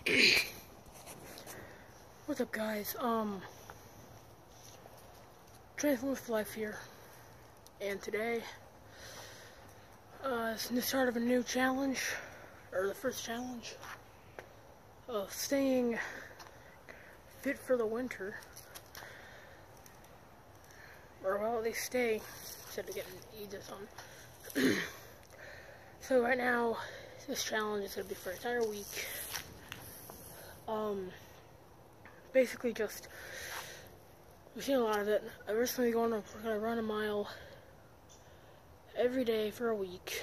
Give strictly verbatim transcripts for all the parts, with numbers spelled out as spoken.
What's up, guys? Um, Transformers for Life here, and today, uh, it's the start of a new challenge, or the first challenge of staying fit for the winter, or well, they stay instead of getting AIDS or something. So right now, this challenge is gonna be for an entire week. Um. Basically just, we've seen a lot of it. I recently going to, we're gonna run a mile every day for a week.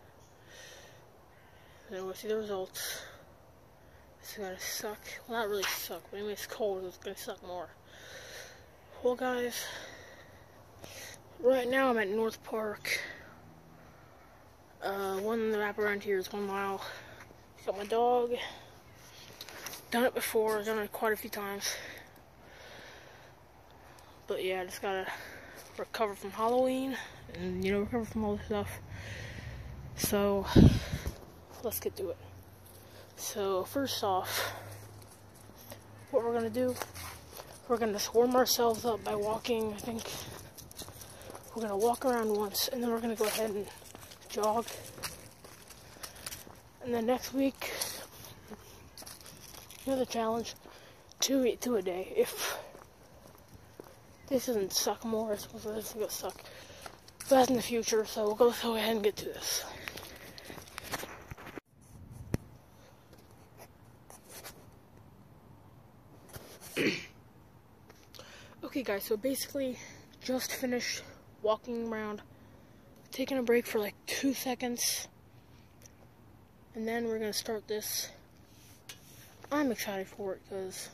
And we'll see the results. This is gonna suck. Well, not really suck, but anyway, it's cold, it's gonna suck more. Well, guys, right now I'm at North Park. Uh, one wrap around here is one mile. Got my dog. Done it before, done it quite a few times. But yeah, I just gotta recover from Halloween and, you know, recover from all this stuff. So, let's get to it. So, first off, what we're gonna do, we're gonna warm ourselves up by walking. I think we're gonna walk around once, and then we're gonna go ahead and jog. And then next week, another challenge, two eat two a day. If this doesn't suck more, it's this is gonna suck. But that's in the future, so we'll go, go ahead and get to this. Okay, guys. So basically, just finished walking around, taking a break for like two seconds, and then we're gonna start this. I'm excited for it because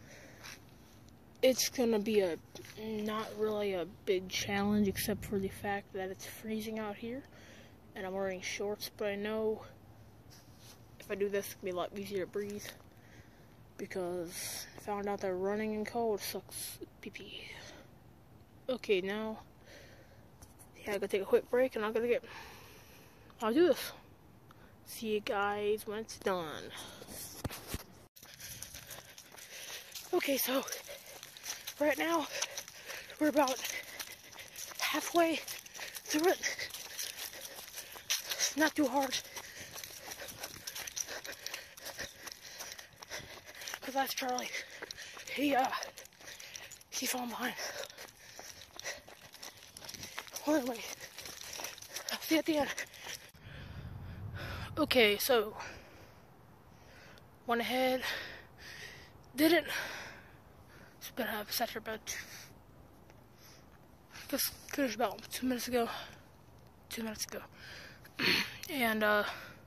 it's gonna be a not really a big challenge, except for the fact that it's freezing out here and I'm wearing shorts. But I know if I do this, it's gonna be a lot easier to breathe because I found out that running in cold sucks pee pee. Okay, now yeah, I gotta take a quick break and I'm gonna get. I'll do this. See you guys when it's done. Okay, so right now we're about halfway through it. It's not too hard. Cause that's Charlie. He uh he's falling behind. Well, anyway, I'll see you at the end. Okay, so went ahead, did it. Just gonna have sat here about just finished about two minutes ago. Two minutes ago. And uh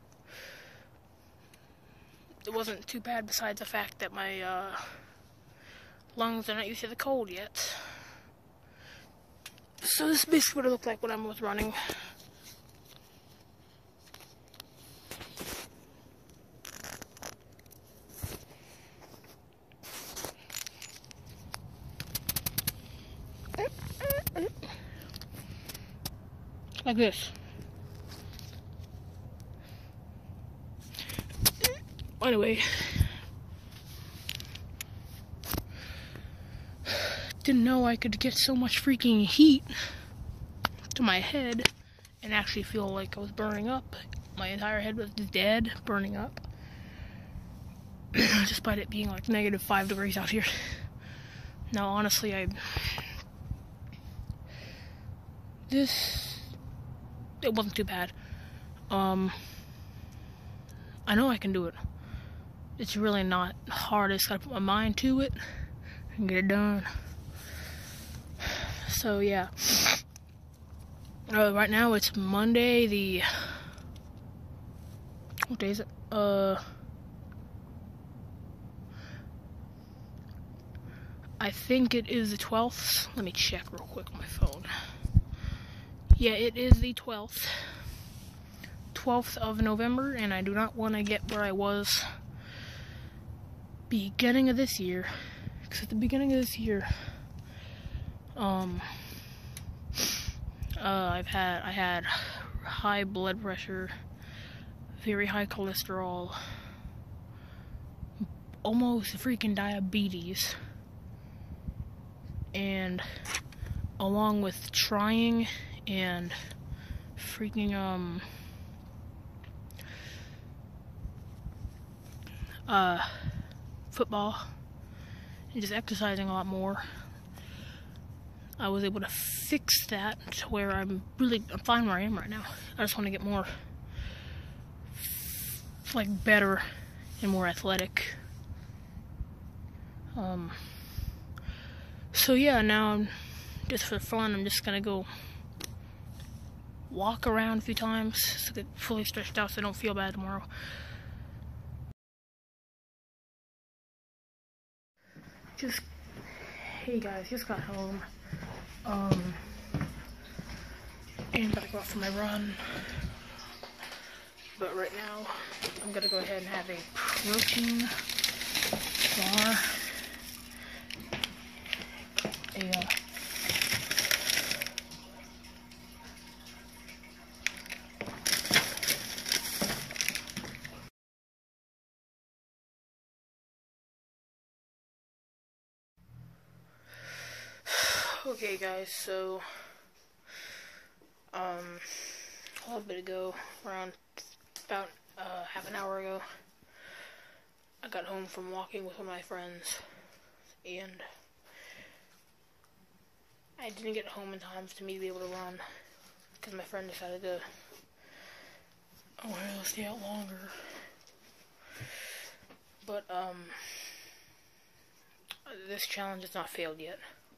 it wasn't too bad besides the fact that my uh lungs are not used to the cold yet. So this is basically what it looked like when I was running. Like this. Anyway, didn't know I could get so much freaking heat to my head and actually feel like I was burning up. My entire head was dead, burning up. Despite it being like negative five degrees out here. Now, honestly, I this. It wasn't too bad. Um, I know I can do it. It's really not hard. I just gotta put my mind to it and get it done. So yeah. Uh, right now it's Monday. The what day is it? Uh, I think it is the twelfth. Let me check real quick on my phone. Yeah, it is the twelfth. twelfth of November, and I do not want to get where I was beginning of this year. Because at the beginning of this year, um, uh, I've had, I had high blood pressure, very high cholesterol, almost freaking diabetes. And along with trying and freaking um uh football and just exercising a lot more, I was able to fix that to where I'm really I'm fine where I am right now. I just want to get more like better and more athletic. Um so yeah, now I'm just for fun I'm just gonna go walk around a few times so I get fully stretched out so I don't feel bad tomorrow. Just, hey guys, just got home. Um, and about to go out for my run. But right now, I'm gonna go ahead and have a protein bar. A, uh, Okay guys, so um a little bit ago, around about uh, half an hour ago, I got home from walking with one of my friends, and I didn't get home in time to me to be able to run, because my friend decided to, oh well, let's stay out longer. But um this challenge has not failed yet,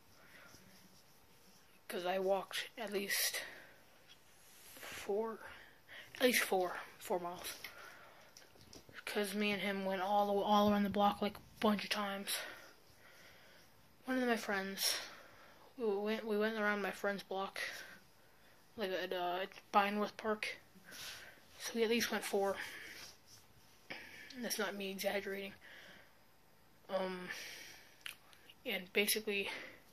because I walked at least four, at least four, four miles. Because me and him went all all around the block like a bunch of times. One of my friends, we went we went around my friend's block, like at uh, Bineworth Park. So we at least went four. And that's not me exaggerating. Um, and basically,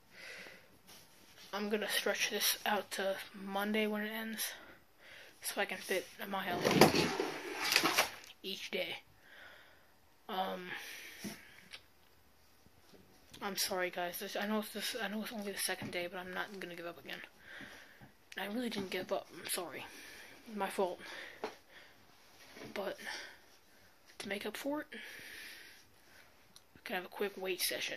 I'm gonna stretch this out to Monday when it ends, so I can fit a mile each day. Um, I'm sorry guys. This, I know it's this. I know it's only the second day, but I'm not gonna give up again. I really didn't give up. I'm sorry. My fault. But to make up for it, we can have a quick weight session.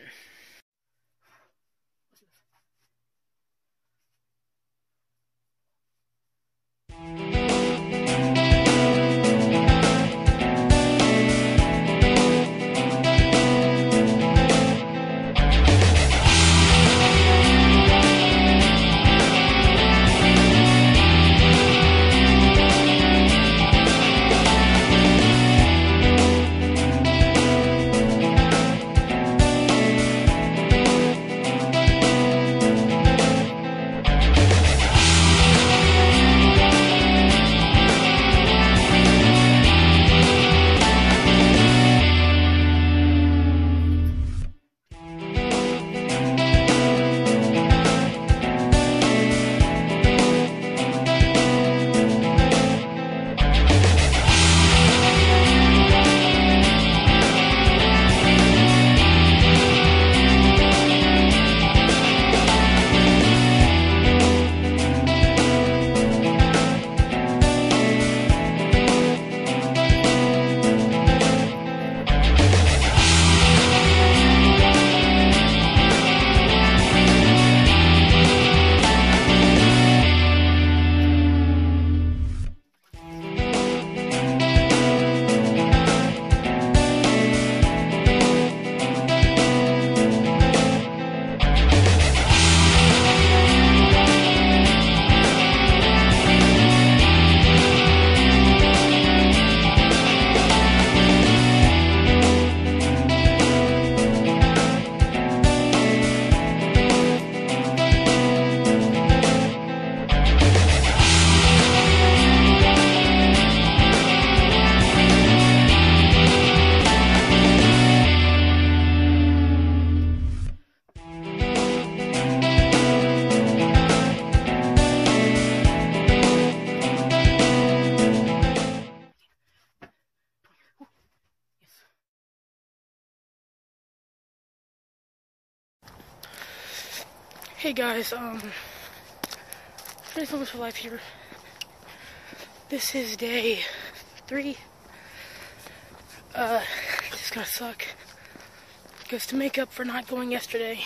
Hey guys, um, Pretty Focus for Life here. This is day three. Uh, it's gonna suck. Because to make up for not going yesterday,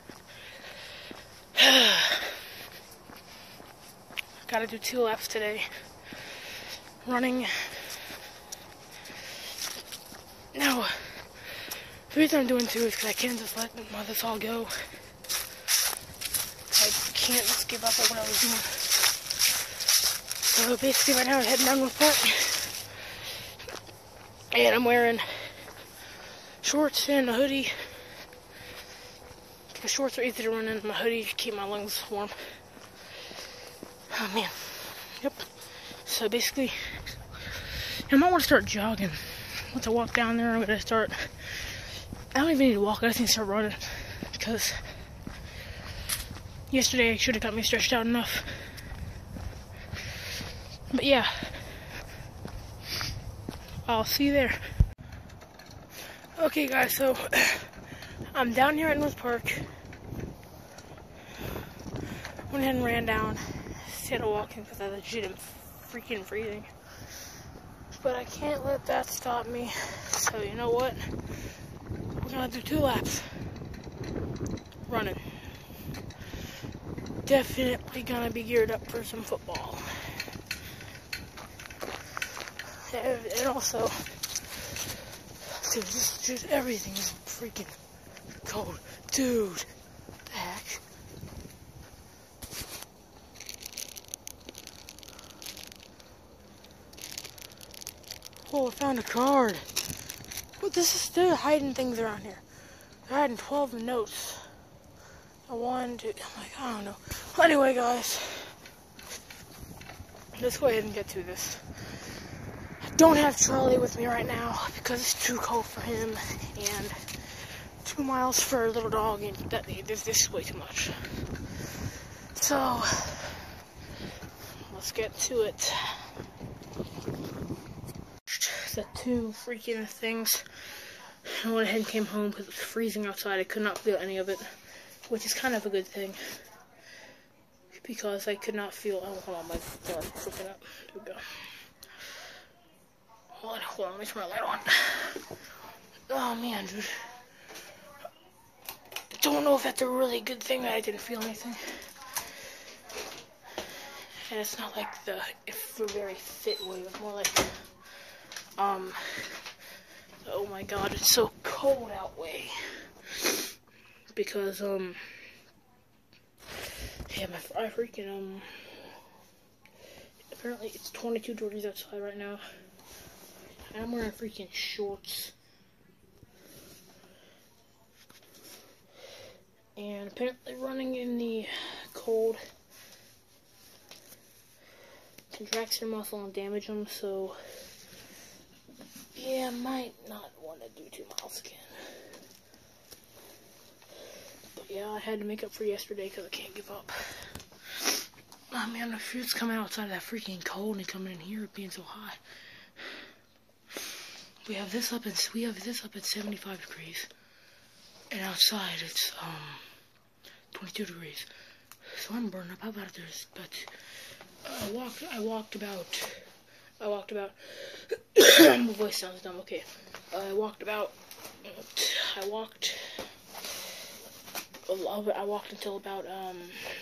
gotta do two laps today. Running. No. The reason I'm doing two is because I can't just let this all go. I can't just give up on what I was doing. So basically right now I'm heading down North Park. And I'm wearing shorts and a hoodie. The shorts are easy to run in, my hoodie to keep my lungs warm. Oh man. Yep. So basically, I might want to start jogging. Once I walk down there, I'm going to start, I don't even need to walk, I just need to start running. Because yesterday I should have got me stretched out enough. But yeah, I'll see you there. Okay guys, so I'm down here at North Park. Went ahead and ran down instead of walking because I legit am freaking freezing. But I can't let that stop me. So you know what? We're gonna do two laps. Running. Definitely gonna be geared up for some football. And also, dude, just, just everything is freaking cold. Dude, what the heck? Oh, I found a card. What, this is, they're hiding things around here. They're hiding twelve notes. A one, two, I'm like, I don't know. Well, anyway, guys, let's go ahead and get to this. I don't have Charlie with me right now because it's too cold for him, and two miles for a little dog, and that, this, this is way too much. So, let's get to it. The two freaking things. I went ahead and came home because it was freezing outside. I could not feel any of it, which is kind of a good thing because I could not feel. Oh, hold on, my blood freaking up. There we go. Hold on, hold on, let me turn my light on. Oh man, dude. Don't know if that's a really good thing that I didn't feel anything. And it's not like the if a very fit way, it's more like. Um, oh my god, it's so cold out way. Because, um, yeah, my, I freaking, um, apparently it's twenty-two degrees outside right now. And I'm wearing freaking shorts. And apparently running in the cold contracts your muscle and damage them, so yeah, I might not want to do two miles again. But yeah, I had to make up for yesterday because I can't give up. Oh man, the fruit's coming outside of that freaking cold and coming in here being so hot. We have this up at we have this up at seventy-five degrees, and outside it's um twenty-two degrees. So I'm burning up. How about there's but uh, I walked I walked about. I walked about, my voice sounds dumb, okay, uh, I walked about, I walked, I walked until about, um,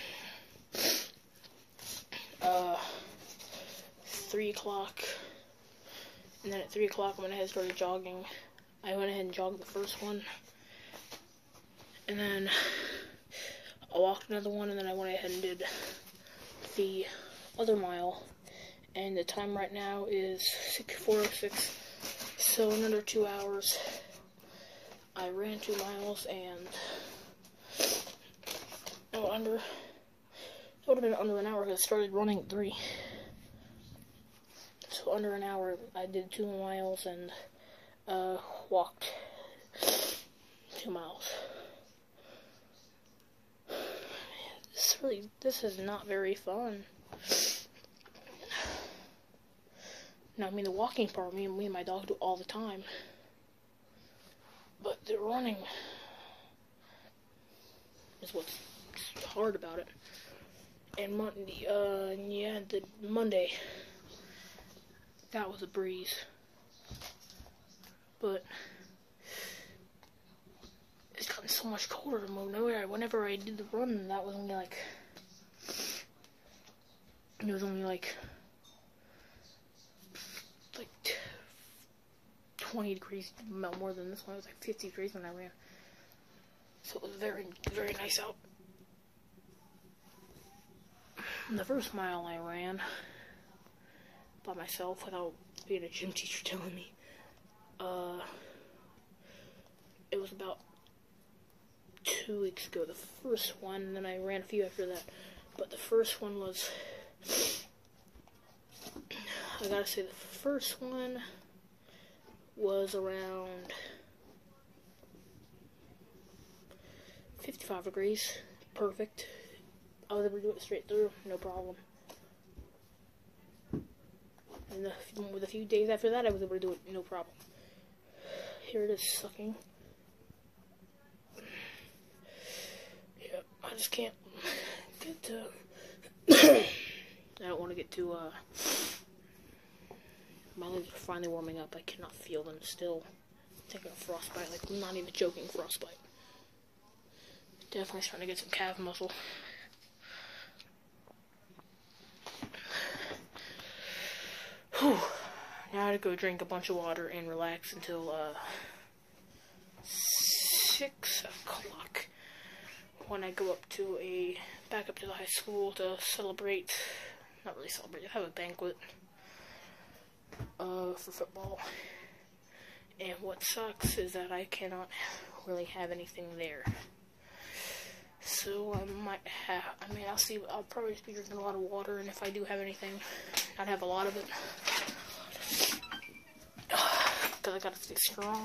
uh, three o'clock, and then at three o'clock I went ahead and started jogging. I went ahead and jogged the first one, and then I walked another one, and then I went ahead and did the other mile. And the time right now is four oh six, so in under two hours, I ran two miles, and oh, under, it would have been under an hour because I started running at three. So under an hour, I did two miles and uh, walked two miles. This really, this is not very fun. Now, I mean, the walking part, me and, me and my dog do all the time. But the running is what's what's hard about it. And Monday, uh, yeah, the Monday, that was a breeze. But it's gotten so much colder whenever I, whenever I did the run. That was only like, it was only like, like twenty degrees more than this one. It was like fifty degrees when I ran. So it was very, very nice out. And the first mile I ran by myself without being a gym teacher telling me, uh, it was about two weeks ago, the first one, and then I ran a few after that. But the first one was, I gotta say, the first one was around fifty-five degrees, perfect. I was able to do it straight through, no problem. And the, with a few days after that, I was able to do it, no problem. Here it is, sucking. Yeah, I just can't get to... I don't want to get too, uh... my legs are finally warming up. I cannot feel them still. Taking a frostbite, like, I'm not even joking, frostbite. Definitely starting to get some calf muscle. Whew. Now I gotta go drink a bunch of water and relax until uh, six o'clock when I go up to a back up to the high school to celebrate. Not really celebrate. Have a banquet uh, for football. And what sucks is that I cannot really have anything there. So I might have, I mean, I'll see, I'll probably just be drinking a lot of water, and if I do have anything, I'd have a lot of it. Because I gotta stay strong.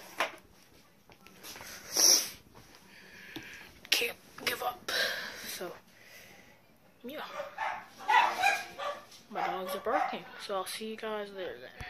Can't give up. So, yeah. My dogs are barking, so I'll see you guys there then.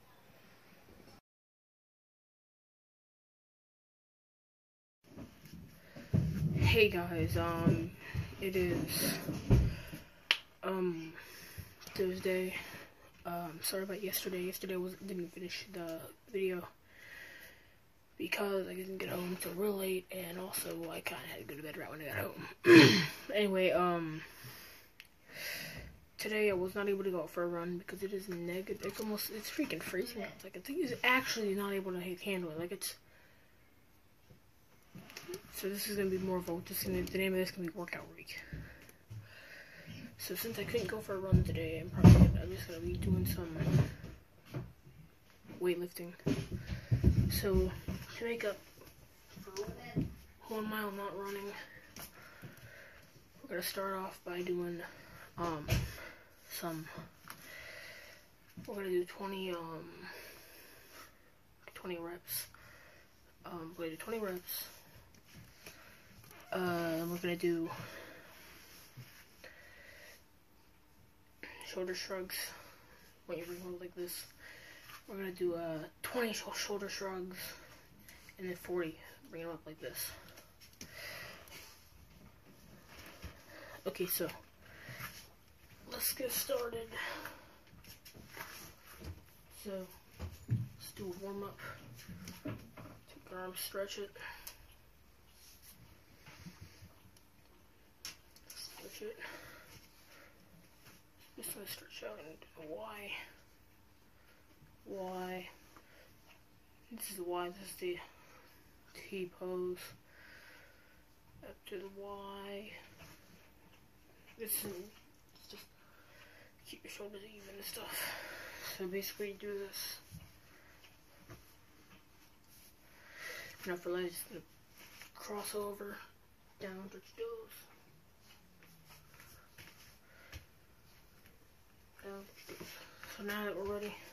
Hey guys, um, it is, um, Tuesday. Um, sorry about yesterday. Yesterday was didn't finish the video because I didn't get home till real late, and also I kind of had to go to bed right when I got home. Anyway, um, today I was not able to go out for a run because it is negative. It's almost, it's freaking freezing. It's like, I think it's actually not able to handle it. Like, it's. So this is gonna be more of a, this is gonna, the name of this is gonna be workout week. So since I couldn't go for a run today, I'm probably gonna, I'm just gonna be doing some weightlifting. So to make up for one mile not running, we're gonna start off by doing um some. We're gonna do twenty um twenty reps. Um, we're gonna do twenty reps. Uh, we're gonna do shoulder shrugs when you're bringing like this. We're gonna do uh twenty sh shoulder shrugs, and then forty. Bring them up like this. Okay, so let's get started. So let's do a warm up. Take our arms, stretch it. It. Just gonna stretch out and do a Y. Y. This is the Y. This is the T pose. Up to the Y. This is just keep your shoulders even and stuff. So basically, you do this. Now for legs, just gonna cross over, down, touch toes. So now that we're ready,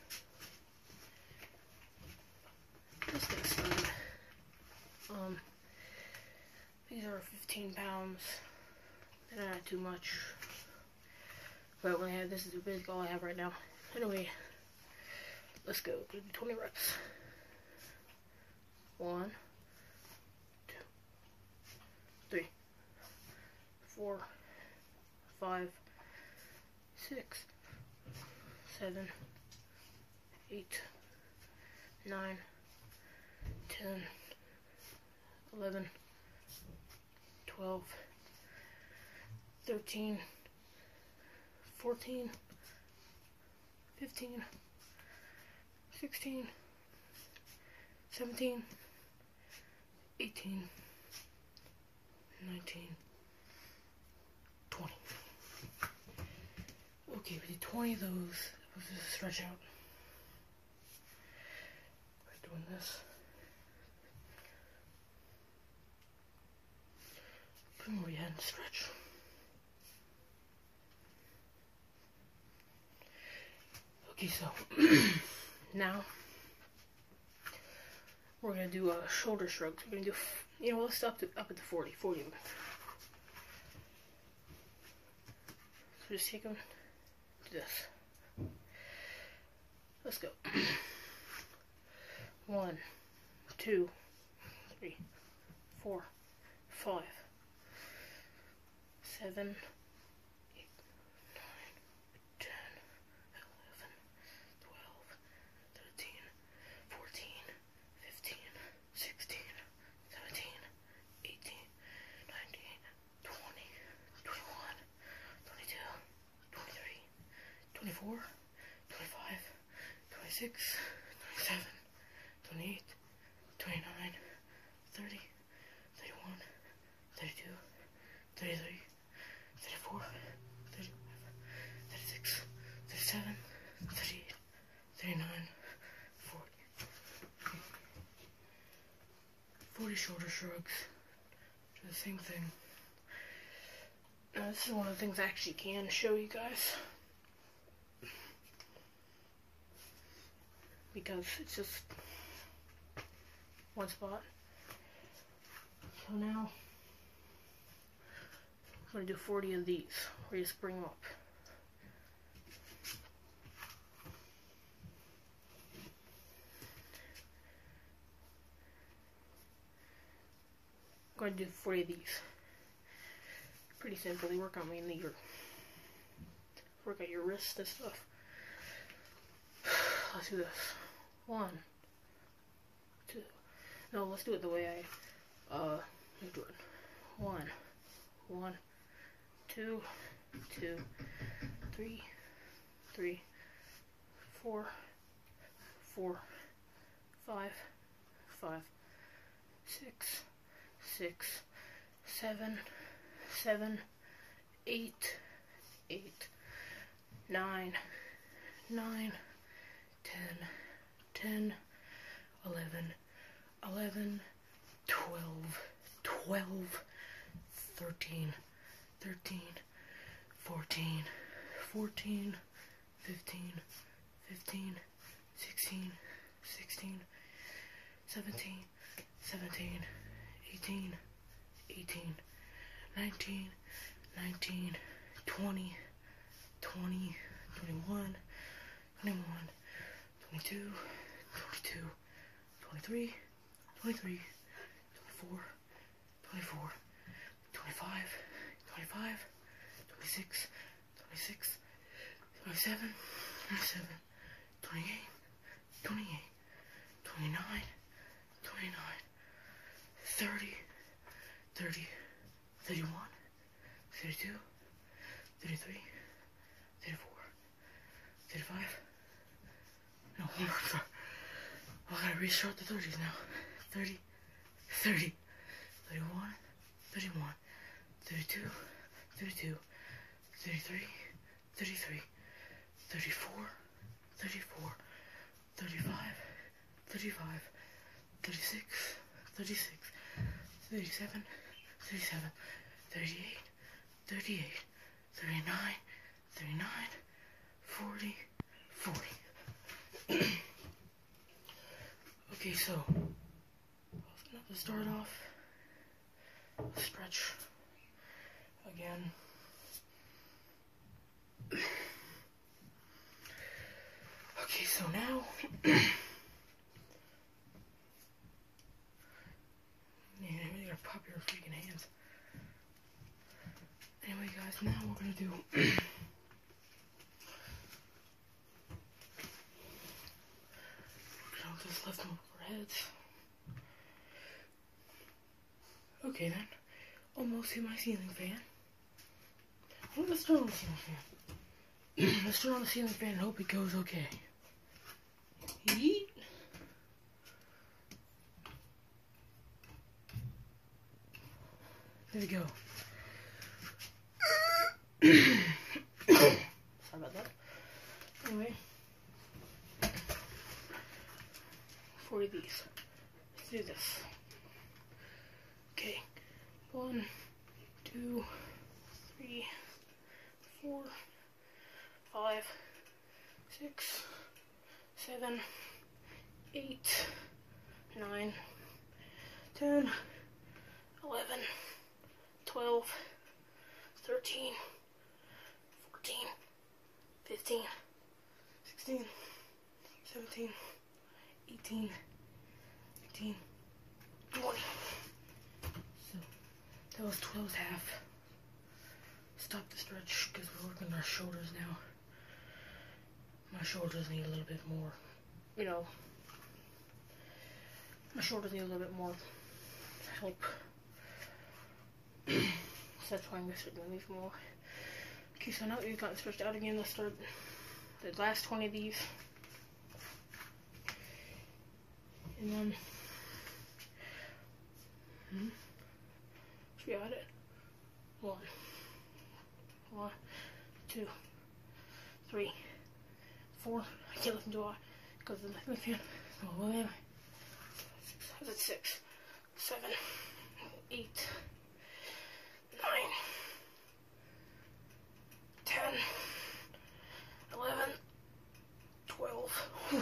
let's get started. Um, these are fifteen pounds. They're not too much, but when I have this is basically all I have right now. Anyway, let's go. Do twenty reps. One, two, three, four, five, six, seven, eight, nine, ten, eleven, twelve, thirteen, fourteen, fifteen, sixteen, seventeen, eighteen, nineteen, twenty. Okay, we did twenty of those. Let's just stretch out. By doing this. Bring over your head and stretch. Okay, so now we're gonna do a uh, shoulder shrugs. We're gonna do, you know, let's stop to, up at the forty, forty of them. So just take them to this. Let's go. One, two, three, four, five, seven, eight, nine, ten, eleven, twelve, thirteen, fourteen, fifteen, sixteen, seventeen, eighteen, nineteen, twenty, twenty-one, twenty-two, twenty-three, twenty-four, twenty-five, twenty-six, twenty-seven, twenty-eight, twenty-nine, thirty, thirty-one, thirty-two, thirty-three, thirty-four, thirty-five, thirty-six, thirty-seven, thirty-eight, thirty-nine, forty. forty shoulder shrugs. Do the same thing. Now this is one of the things I actually can show you guys. Because it's just one spot. So now I'm going to do forty of these, where you just bring them up. I'm going to do forty of these. Pretty simple. They work on mainly your, work out your wrists and stuff. Let's do this. One, two. No, let's do it the way I, uh, let's do it. One, one, two, two, three, three, four, four, five, five, six, six, seven, seven, eight, eight, nine, nine, ten, ten, eleven, eleven, twelve, twelve, thirteen, thirteen, fourteen, fourteen, fifteen, fifteen, sixteen, sixteen, seventeen, seventeen, eighteen, eighteen, nineteen, nineteen, twenty, twenty, twenty-one, twenty-one, twenty-two, twenty-two, twenty-three, twenty-three, twenty-four, twenty-four, twenty-five, twenty-five, twenty-six, twenty-six, twenty-seven, twenty-seven, twenty-eight, twenty-eight, twenty-nine, twenty-nine, thirty, thirty, thirty-one, thirty-two, thirty-three, thirty-four, thirty-five. No, hold on. I gotta restart the thirties now. thirty, thirty, thirty-one, thirty-one, thirty-two, thirty-two, thirty-three, thirty-three, thirty-four, thirty-four, thirty-five, thirty-five, thirty-six, thirty-six, thirty-seven, thirty-seven, thirty-eight, thirty-eight, thirty-nine, thirty-nine, forty, forty. Okay, so to start off, stretch again. Okay, so now man, I really gotta pop your freaking hands. guys, now we're gonna do we're gonna just lift them over our heads. Okay then. Almost hit my ceiling fan. Well, let's turn on the ceiling fan. Let's turn on the ceiling fan and hope it goes okay. Yeet. There we go. Sorry about that. Anyway, forty of these. Let's do this. Okay. One, two, three, four, five, six, seven, eight, nine, ten, eleven, twelve, thirteen, fourteen, fifteen, sixteen, seventeen, eighteen, nineteen, twenty. So that was twelve's half. Stop the stretch because we're working our shoulders now. My shoulders need a little bit more, you know, my shoulders need a little bit more help. So that's why I'm going to start doing these more. Okay, so now that we've gotten stretched out again, let's start the last twenty of these. And then, hmm, should we add it? One, one, two, three, four. I can't listen to it because of the fan. So, well, anyway. Six, that's six, seven, eight, nine, ten, eleven, twelve,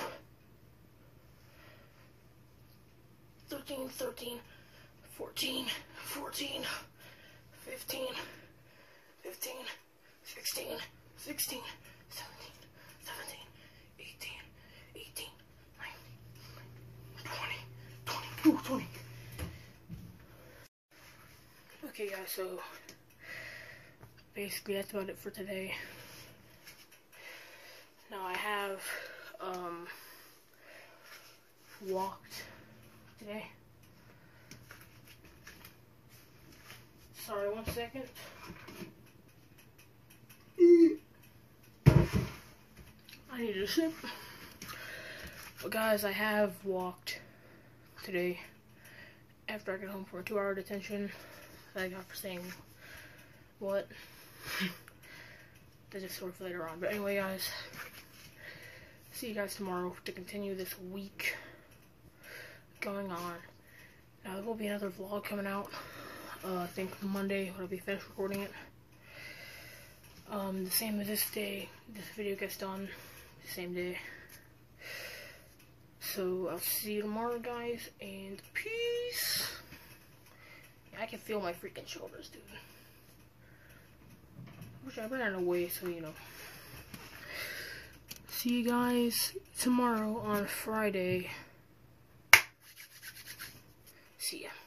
thirteen, thirteen, fourteen, fourteen, fifteen, fifteen, sixteen, sixteen, seventeen, seventeen, eighteen, eighteen, nineteen, twenty, twenty, ooh, twenty. Okay guys, so basically that's about it for today. Now I have um, walked today. Sorry, one second. I need a sip. But guys, I have walked today after I got home from a two hour detention that I got for saying what. That's just sort of later on. But anyway, guys, see you guys tomorrow to continue this week going on. Now, there will be another vlog coming out. Uh, I think Monday when I'll be finished recording it. Um, the same as this day, this video gets done the same day. So, I'll see you tomorrow, guys, and peace. I can feel my freaking shoulders, dude. Which I ran away, so you know. See you guys tomorrow on Friday. See ya.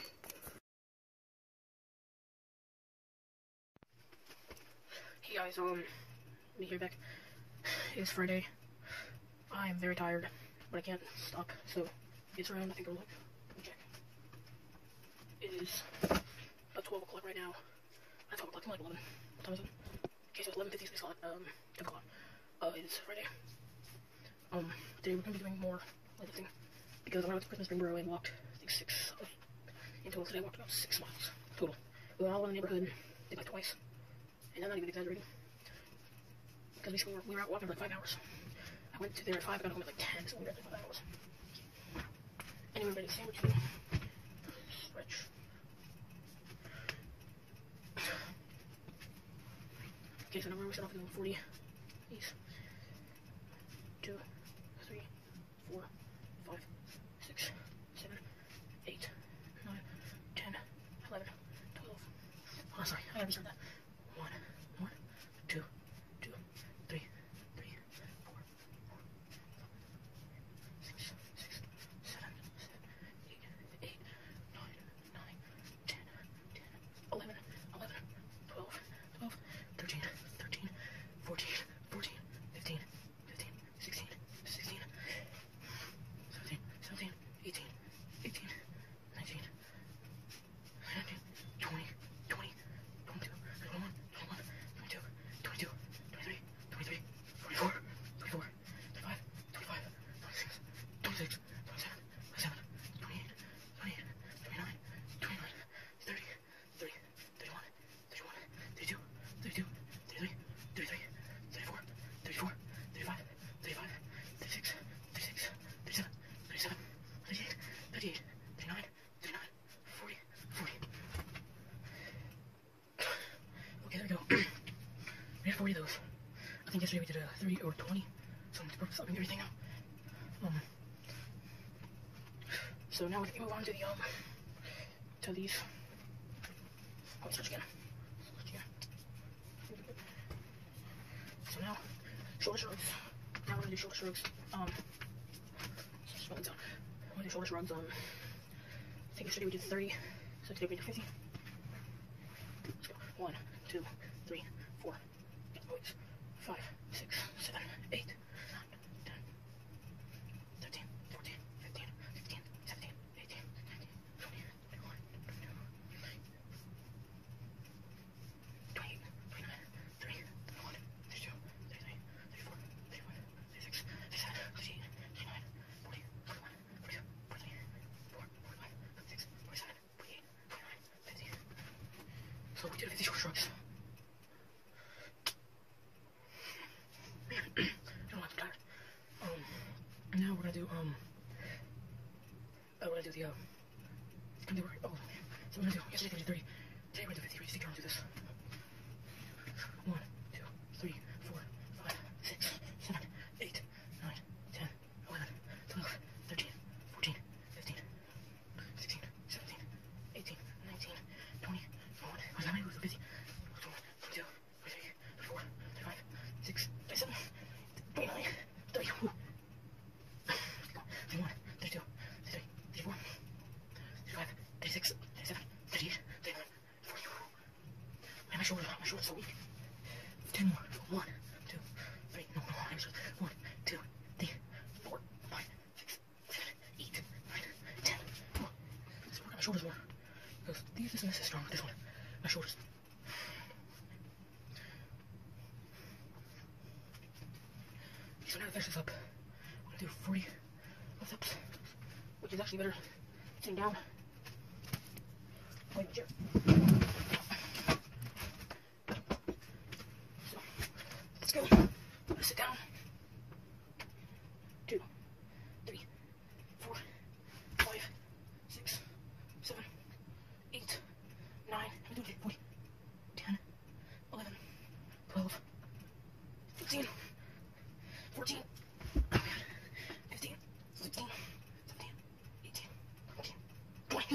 Hey guys, um, me here back. It's Friday. I am very tired, but I can't stop, so it's around, I think, I'm like, let me check. It is about twelve o'clock right now. Not twelve o'clock, it's like eleven. What time is it? Okay, so it's eleven fifty-six o'clock, um, ten o'clock. Uh, it is Friday. Um, today we're gonna be doing more weightlifting, because when I went to Christmas Spring Borough and walked, I think six, uh, in total today I walked about six miles, total. We went all around the neighborhood, did like twice, and I'm not even exaggerating, because we were, we were out walking for like five hours. I went to there at five, got home at like ten, so we were at like five hours. Anyway, ready, sandwich, stretch. Okay, so now we're going to start off doing forty. These. Two, three, four, five, six, seven, eight, nine, ten, eleven, twelve. Oh, sorry, I already started that. One, one, two, two, three, three, four, four, six, six, seven, seven, eight, eight, nine, nine, ten, ten, eleven, eleven, twelve, twelve. yesterday we did a thirty or twenty, so I'm stopping everything now. Um, so now we're gonna move on to the, um, to these. Oh, search again. Search again. So now, shoulder shrugs. Now we're gonna do shoulder shrugs. Um, just write it down. We're gonna do shoulder shrugs. Um, I think yesterday we did thirty, so today we did fifty. Let's go. One, two, three, four, five, six, seven, eight, nine, ten, thirteen, fourteen, fifteen, sixteen, seventeen, eighteen, nineteen, twenty, twenty-one, twenty-two, twenty-eight, twenty-nine, thirty, thirty-one, thirty-two, thirty-three, thirty-four, thirty-one, thirty-six, thirty-seven, thirty-eight, thirty-nine, forty, forty-one, forty-two, forty-three, forty-four, forty-five, forty-six, forty-seven, forty-eight, forty-nine, fifty. So we did fifty shoulder shrugs. Now we're gonna do, um, uh, we're gonna do the, uh, gonna do, oh, so we're gonna do, yesterday we did thirty, today we're gonna do fifty, we just take turns do this. One, two, three, four, five, six, seven, eight, nine, ten, eleven, twelve, thirteen, fourteen, fifteen, sixteen, seventeen, eighteen, nineteen, twenty, twenty-one, oh, how many was fifty? twenty-one, twenty-two, twenty-three, twenty-four, twenty-five, twenty-six, twenty-seven, twenty-nine, thirty, whoo. thirty-one, thirty-two, thirty-three, thirty-four, thirty-five, thirty-six, thirty-seven, thirty-eight, thirty-nine, forty. Man, my shoulders, my shoulders are so weak. ten more. One, two, three, no, no, I'm sorry. One, two, three, four, five, six, seven, eight, nine, ten. Let's work on my shoulders more. Because these, this, and this is strong. This one, my shoulders. So now to finish this up, we're gonna do forty push-ups, which is actually better sitting down. Wait, chair. So, let's go. Let's sit down. Two, three, four, five, six, seven, eight, nine, I'm doing it, forty, ten, eleven, twelve, fifteen, fourteen, oh man, fifteen, sixteen, seventeen, eighteen, nineteen, twenty.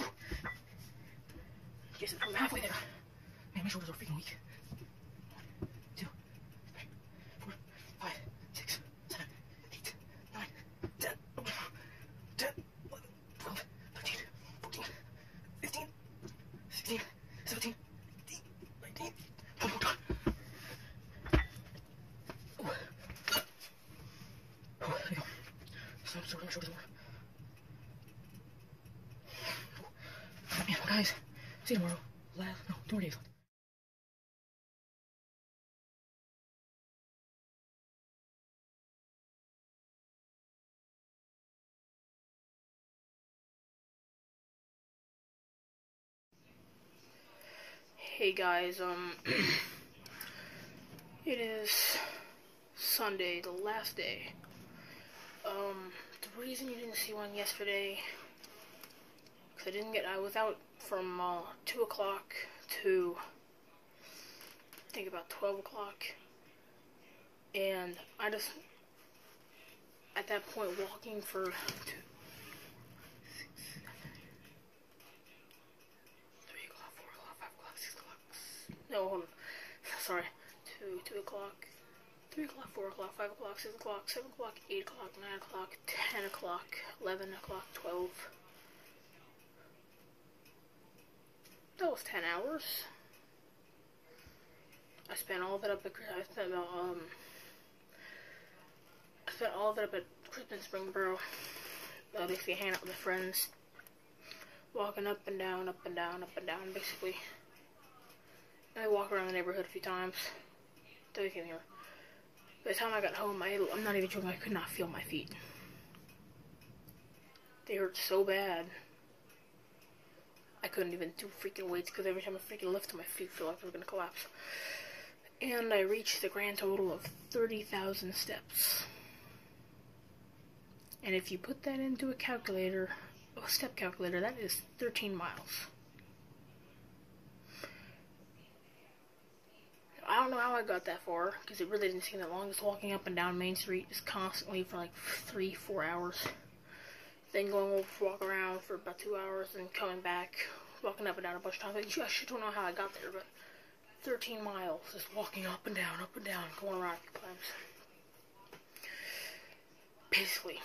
Yes, I'm halfway there. Man, my shoulders are freaking weak. One, two, three, four, five, six, seven, eight, nine, ten, ten, eleven, twelve, thirteen, fourteen, fifteen, sixteen, seventeen, eighteen, nineteen, one more time. Oh, oh there we go. So I'm sorting my shoulders more. Oh, man, well, guys, see you tomorrow. Last, no, two more days left. Hey guys, um, it is Sunday, the last day. Um, the reason you didn't see one yesterday, because I didn't get, I was out from, uh, two o'clock to, I think about twelve o'clock, and I just, at that point, walking for two, no, hold on. Sorry. Two, two o'clock, three o'clock, four o'clock, five o'clock, six o'clock, seven o'clock, eight o'clock, nine o'clock, ten o'clock, eleven o'clock, twelve. That was ten hours. I spent all of it up at, I spent about, um, I spent all of it up at Crispin Springboro. Uh, basically hanging out with my friends. Walking up and down, up and down, up and down, basically. I walked around the neighborhood a few times till we came here. By the time I got home, I, I'm not even joking, I could not feel my feet. They hurt so bad. I couldn't even do freaking weights because every time I freaking lifted, my feet felt like they were going to collapse. And I reached the grand total of thirty thousand steps. And if you put that into a calculator, a step calculator, that is thirteen miles. I don't know how I got that far, because it really didn't seem that long. Just walking up and down Main Street just constantly for like three, four hours. Then going over to walk around for about two hours and coming back, walking up and down a bunch of times. I just don't know how I got there, but thirteen miles, just walking up and down, up and down, going around a few times. Basically.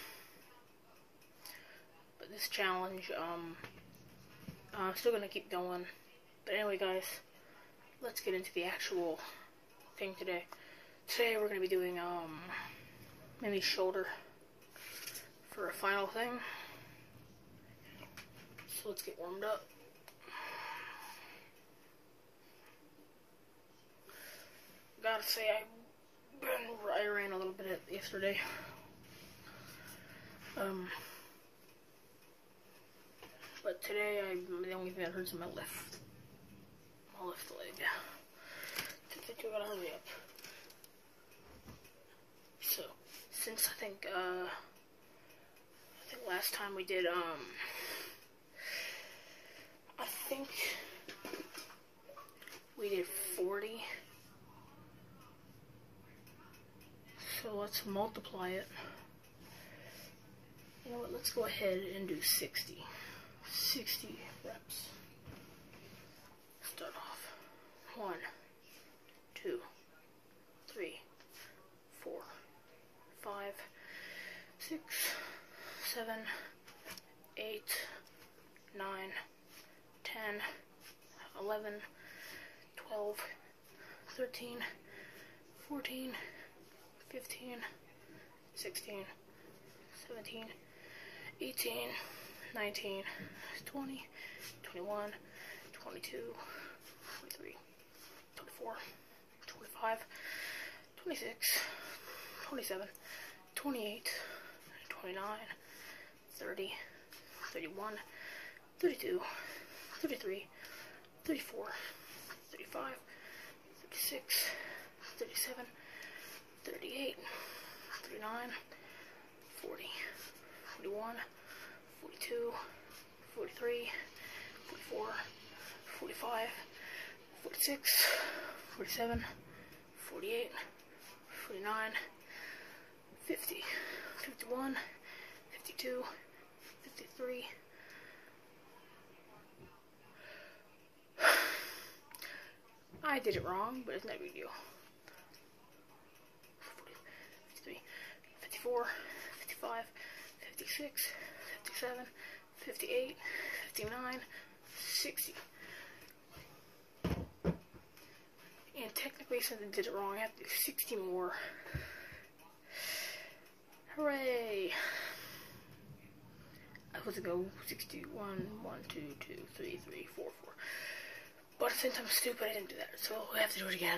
But this challenge, um, I'm still gonna keep going. But anyway, guys, let's get into the actual thing today. Today we're gonna be doing, um, maybe shoulder for a final thing. So let's get warmed up. Gotta say, I, I ran a little bit yesterday. Um, but today, I, the only thing that hurts is my left, my left leg. I think I gotta hurry up. So, since I think, uh, I think last time we did, um, I think we did forty. So let's multiply it. You know what, let's go ahead and do sixty. sixty reps. Start off. One, two, three, four, five, six, seven, eight, nine, ten, eleven, twelve, thirteen, fourteen, fifteen, sixteen, seventeen, eighteen, nineteen, twenty, twenty-one, twenty-two, twenty-three, twenty-four, twenty-five, twenty-six, twenty-seven, twenty-eight, twenty-nine, thirty, thirty-one, thirty-two, thirty-three, thirty-four, thirty-five, thirty-six, thirty-seven, thirty-eight, thirty-nine, forty, forty-one, forty-two, forty-three, forty-four, forty-five, forty-six, forty-seven, forty-eight, forty-nine, fifty, fifty-one, fifty-two, fifty-three. I did it wrong, but it's not a big deal. fifty-three, fifty-four, fifty-five, fifty-six, fifty-seven, fifty-eight, fifty-nine, sixty. And technically, since I did it wrong, I have to do sixty more. Hooray! I was to go sixty-one, one, two, two, three, three, four, four. But since I'm stupid, I didn't do that, so we have to do it again.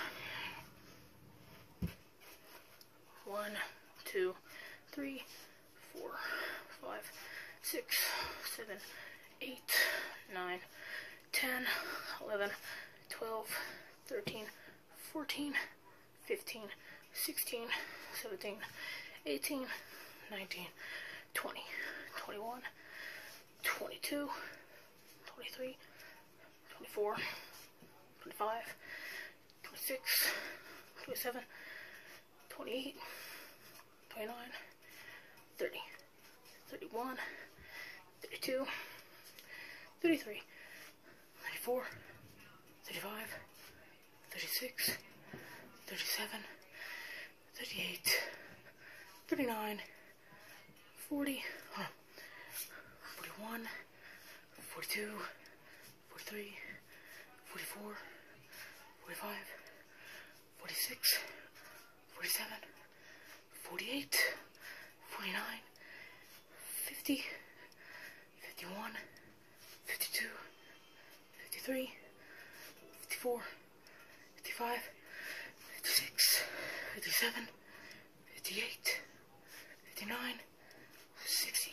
One, two, three, four, five, six, seven, eight, nine, ten, eleven, twelve, thirteen, fourteen, fifteen, sixteen, seventeen, eighteen, nineteen, twenty, twenty-one, twenty-two, twenty-three, twenty-four, twenty-five, twenty-six, twenty-seven, twenty-eight, twenty-nine, thirty, thirty-one, thirty-two, thirty-three, thirty-four, thirty-five, thirty-six, thirty-seven, thirty-eight, thirty-nine, forty, forty-one, forty-two, forty-three, forty-four, forty-five, forty-six, forty-seven, forty-eight, forty-nine, fifty, fifty-one, fifty-two, fifty-three, fifty-four, fifty-five, fifty-six, fifty-seven, fifty-eight, fifty-nine, sixty.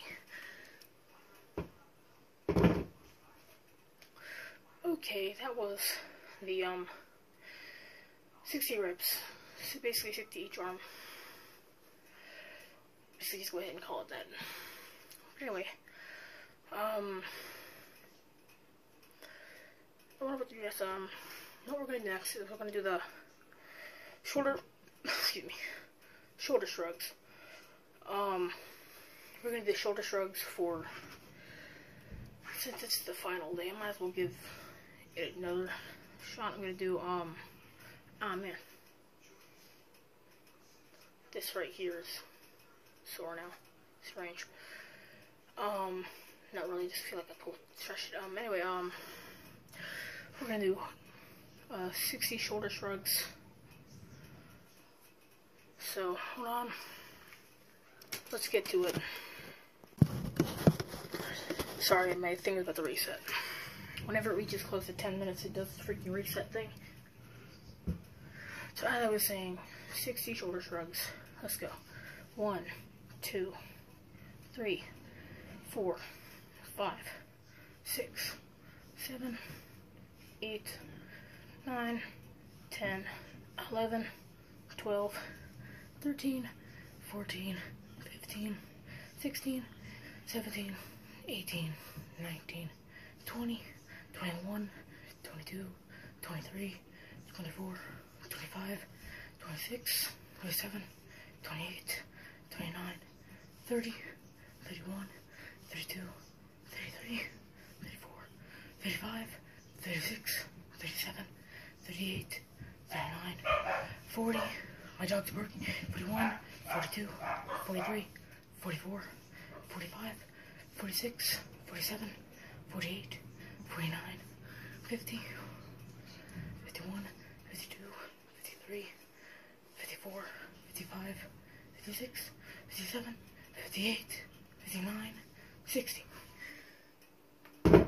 Okay, that was the, um, sixty reps. So basically sixty each arm. So just go ahead and call it that. But anyway, um, I wonder what to do this, um, what we're going to do next is we're going to do the shoulder, excuse me, shoulder shrugs. Um, we're going to do the shoulder shrugs for, since it's the final day, I might as well give it another shot. I'm going to do, um, ah man, this right here is sore now, it's range. Um, not really, just feel like I pulled, stretched it. Um, anyway, um, we're going to do uh, sixty shoulder shrugs. So, hold on. Let's get to it. Sorry, my thing is about to reset. Whenever it reaches close to ten minutes, it does the freaking reset thing. So, as I was saying, sixty shoulder shrugs. Let's go. One, two, three, four, five, six, seven, eight, nine, ten, eleven, twelve, thirteen, fourteen, fifteen, sixteen, seventeen, eighteen, nineteen, twenty, twenty-one, twenty-two, twenty-three, twenty-four, twenty-five, twenty-six, twenty-seven, twenty-eight, twenty-nine, thirty, thirty-one, thirty-two, thirty-three, thirty-four, thirty-five, thirty-six, thirty-seven, thirty-eight, thirty-nine, forty, my dog's barking, forty-one, forty-two, forty-three, forty-four, forty-five, forty-six, forty-seven, forty-eight, forty-nine, fifty, fifty-one, fifty-two, fifty-three, fifty-four, fifty-five, fifty-six, fifty-seven, fifty-eight, fifty-nine, sixty. So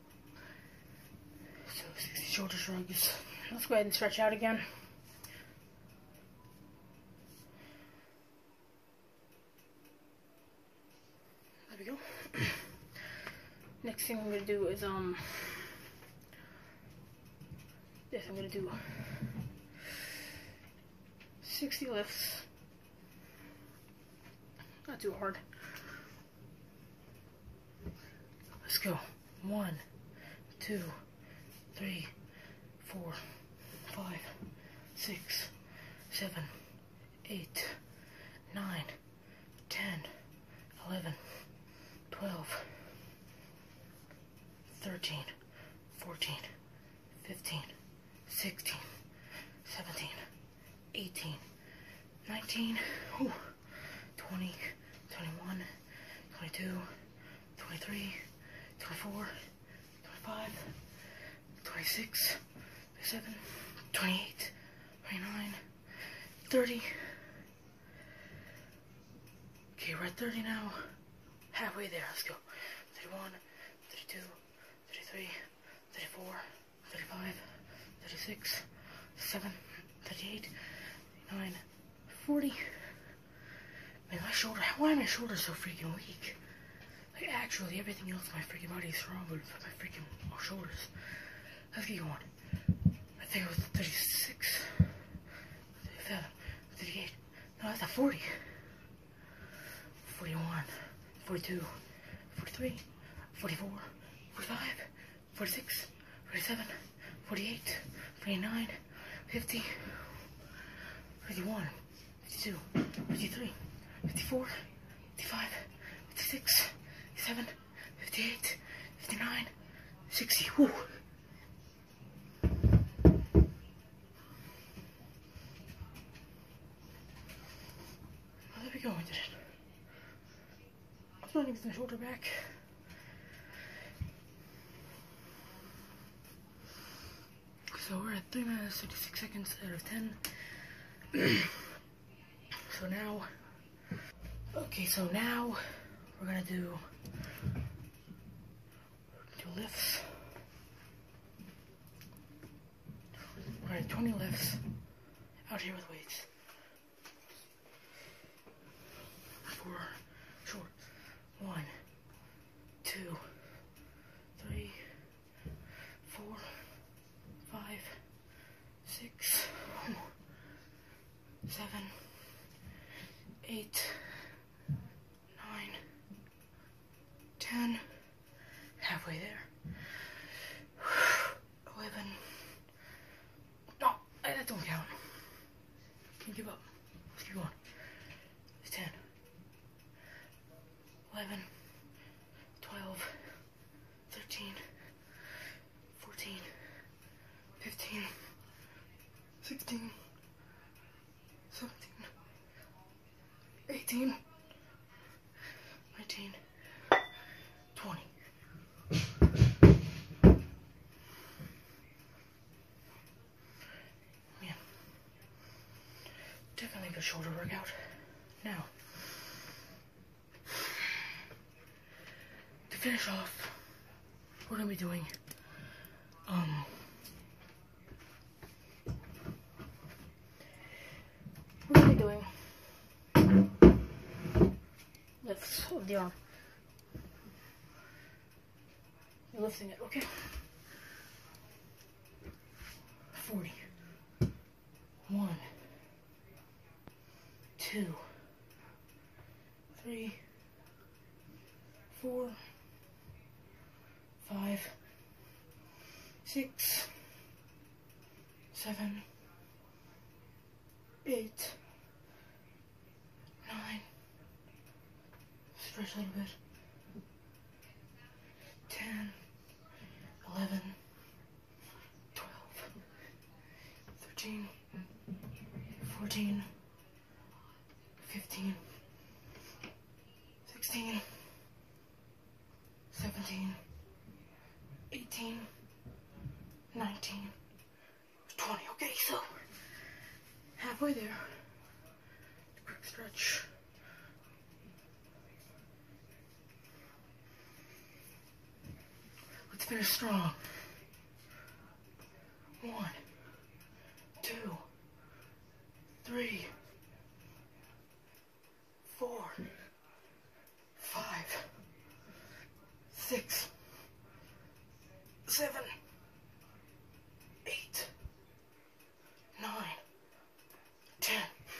sixty shoulder shrugs. Let's go ahead and stretch out again. There we go. Next thing I'm gonna do is um this I'm gonna do sixty lifts. Not too hard. Let's go. One, two, three, four, five, six, seven, eight, nine, ten, eleven, twelve, thirteen, fourteen, fifteen, sixteen, seventeen, eighteen, nineteen, whew, twenty, twenty-one, twenty-two, twenty-three, twenty-four, twenty-five, twenty-six, twenty-seven, twenty-eight, twenty-nine, thirty. Okay, we're at thirty now. Halfway there, let's go. thirty-one, thirty-two, thirty-three, thirty-four, thirty-five, thirty-six, thirty-seven, thirty-eight, thirty-nine, forty. Man, my shoulder, why are my shoulders so freaking weak? Like, actually, everything else in my freaking body is strong, but my freaking shoulders. Let's get going. I think it was thirty-six, thirty-seven, thirty-eight. No, that's not forty. forty-one, forty-two, forty-three, forty-four, forty-five, forty-six, forty-seven, forty-eight, forty-nine, fifty, fifty-one, fifty-two, fifty-three, fifty-four, fifty-five, fifty-six, fifty-seven, fifty-eight, fifty-nine, sixty. Whew. Well, there we go, we did it. I'm starting to get the shoulder back. So we're at three minutes, fifty-six seconds out of ten. So now, okay, so now we're gonna do, do lifts. We're gonna do twenty lifts out here with weights. For short. One, two, three, four, five, six, seven, eight, nine, ten, halfway there, eleven, eleven, twelve, thirteen, fourteen, fifteen, sixteen, seventeen, eighteen, nineteen, twenty. Man, definitely a good shoulder workout. Now, to finish off, we're gonna be doing, um, we're gonna be doing lifts of the arm. You're lifting it, okay? forty. One, two, three, four, five, six, seven, eight, nine, stretch a little bit, ten, eleven, twelve, thirteen, fourteen, fifteen, sixteen, seventeen, eighteen, nineteen, twenty. Okay, so halfway there. Quick stretch. Let's finish strong. One, two, three, four, five, six, seven, eight, nine, ten.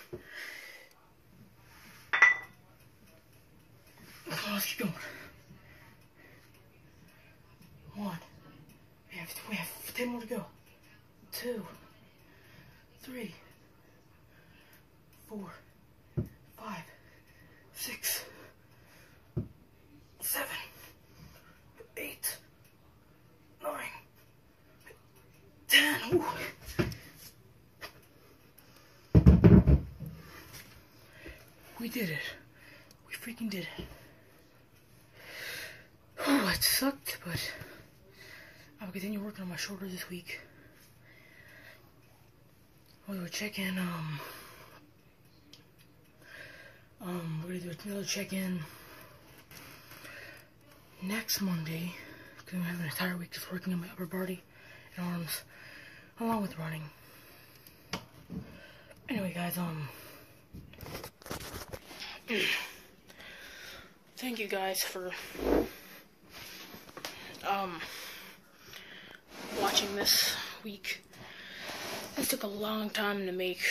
Come on, let's keep going. One. We have we have ten more to go. Two, three, four, five, six, seven, eight, nine, ten. Ooh. We did it. We freaking did it. Oh, it sucked, but I'll continue working on my shoulder this week. We'll do a check-in, um, um, we're gonna do another check-in next Monday, because I'm having an entire week just working on my upper body and arms, along with running. Anyway, guys, um, thank you guys for, um, watching this week. This took a long time to make.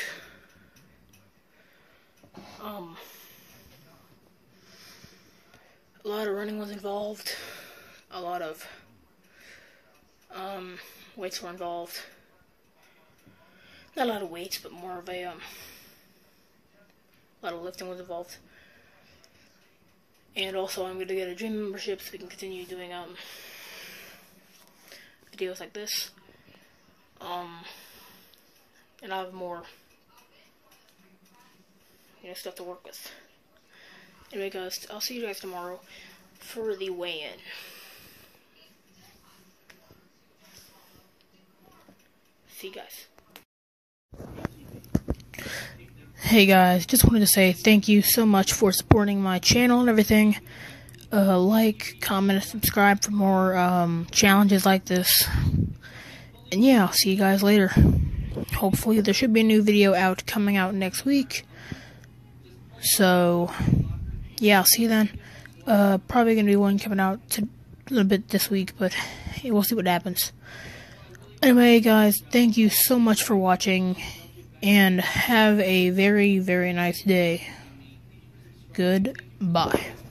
Um, a lot of running was involved. A lot of um, weights were involved. Not a lot of weights, but more of a um, a lot of lifting was involved. And also, I'm going to get a gym membership so we can continue doing um videos like this. Um. And I'll have more, you know, stuff to work with. Anyway, guys, I'll see you guys tomorrow for the weigh-in. See you guys. Hey guys, just wanted to say thank you so much for supporting my channel and everything. Uh, like, comment, and subscribe for more um, challenges like this. And yeah, I'll see you guys later. Hopefully there should be a new video out coming out next week. So yeah, I'll see you then. Uh, probably gonna be one coming out to a little bit this week, but hey, we'll see what happens. Anyway, guys, thank you so much for watching, and have a very, very nice day. Goodbye.